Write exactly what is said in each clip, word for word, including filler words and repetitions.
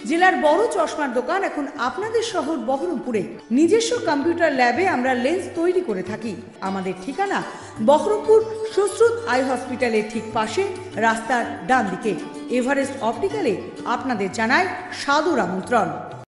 জেলার বড় চশমার দোকান এখন আপনাদের শহর বহরমপুরে। নিজস্ব কম্পিউটার ল্যাবে আমরা লেন্স তৈরি করে থাকি। আমাদের ঠিকানা বহরমপুর সুশ্রুত আই হসপিটালের ঠিক পাশে, রাস্তার ডান দিকে। এভারেস্ট অপটিক্যালে আপনাদের জানায় সাদর আমন্ত্রণ।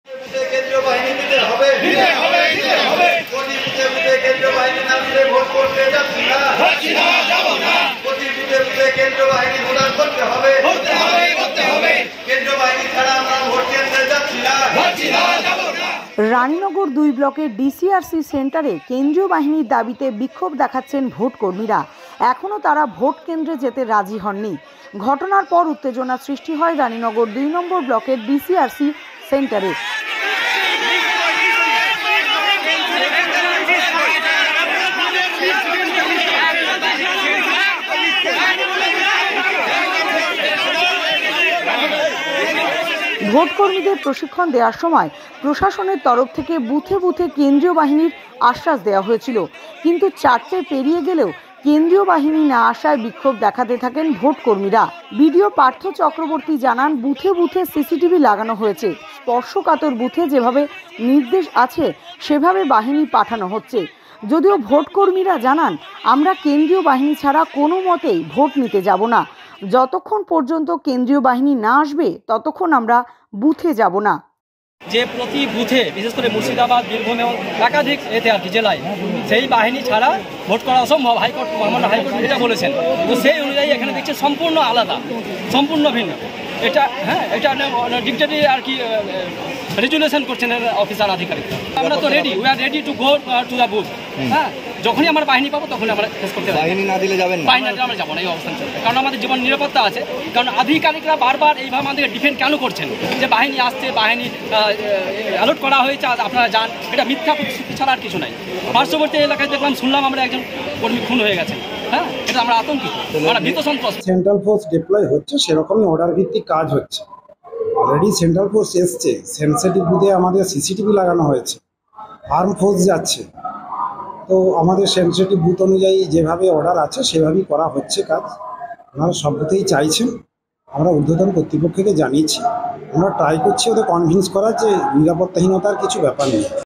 রানীনগর দুই ব্লকের ডিসিআরসি সেন্টারে কেন্দ্রীয় বাহিনীর দাবিতে বিক্ষোভ দেখাচ্ছেন ভোট কর্মীরা। এখনও তারা ভোট কেন্দ্রে যেতে রাজি হননি। ঘটনার পর উত্তেজনা সৃষ্টি হয় রানীনগর দুই নম্বর ব্লকের ডিসিআরসি সেন্টারে। ভোট কর্মীদের প্রশিক্ষণ দেওয়ার সময় প্রশাসনের তরফ থেকে বুথে বুথে কেন্দ্রীয় বাহিনীর আশ্বাস দেওয়া হয়েছিল, কিন্তু চারটে পেরিয়ে গেলেও কেন্দ্রীয় বাহিনী না আসায় বিক্ষোভ দেখাতে থাকেন ভোট কর্মীরা। বিডিও পার্থ চক্রবর্তী জানান, বুথে বুথে সিসিটিভি লাগানো হয়েছে। স্পর্শকাতর বুথে যেভাবে নির্দেশ আছে সেভাবে বাহিনী পাঠানো হচ্ছে। যদিও ভোট কর্মীরা জানান, আমরা কেন্দ্রীয় বাহিনী ছাড়া কোনো মতেই ভোট নিতে যাব না। যতক্ষণ পর্যন্ত কেন্দ্রীয় বাহিনী না আসবে ততক্ষণ আমরা বুথে যাব না। যে প্রতি বুথে বিশেষ করে মুর্শিদাবাদ, বীরভূম এবং একাধিক এতে আর কি জেলায় সেই বাহিনী ছাড়া ভোট করা অসম্ভব। হাইকোর্ট মহামান্য হাইকোর্ট এটা বলেছেন। তো সেই অনুযায়ী এখানে দেখছে সম্পূর্ণ আলাদা, সম্পূর্ণ ভিন্ন। এটা হ্যাঁ এটা ডিক্টেটরি আর কি রেজুলেশন করছেন অফিসার আধিকারিক। আমরা তো ready, we are ready to go to the booth. হ্যাঁ, যখনই আমরা বাহিনী পাবো তখনই আমরা ফেস করতে পারবো। বাহিনী না দিলে যাবেন না, বাহিনী না দিলে আমরা যাবো না, এই অবস্থান চলবে। কারণ আমাদের জীবন নিরাপত্তা আছে। কারণ আধিকারিকরা বারবার এইভাবে আমাদেরকে ডিফেন্ড কেন করছেন যে বাহিনী আসছে, বাহিনী অ্যালার্ট করা হয়েছে, আপনারা যান। এটা মিথ্যা প্রতিশ্রুতি ছাড়া আর কিছু নাই। পার্শ্ববর্তী এলাকায় দেখলাম, শুনলাম আমরা একজন কর্মী খুন হয়ে গেছেন। হ্যাঁ, এটা আমরা আতঙ্কিত, আমরা ভীত সন্ত্রস্ত। সেন্ট্রাল ফোর্স ডিপ্লয় হচ্ছে, সেরকমই অর্ডার ভিত্তিক কাজ হচ্ছে। অলরেডি সেন্ট্রাল ফোর্স এসছে, সেন্সিটিভ বুথে আমাদের সিসিটিভি লাগানো হয়েছে, আর্ম ফোর্স যাচ্ছে। তো আমাদের সেন্সিটিভ বুথ অনুযায়ী যেভাবে অর্ডার আছে সেভাবেই করা হচ্ছে কাজ। ওনারা সব বুথেই চাইছেন, আমরা ঊর্ধ্বতন কর্তৃপক্ষকে জানিয়েছি। আমরা ট্রাই করছি ওদের কনভিন্স করার যে নিরাপত্তাহীনতার কিছু ব্যাপার নেই।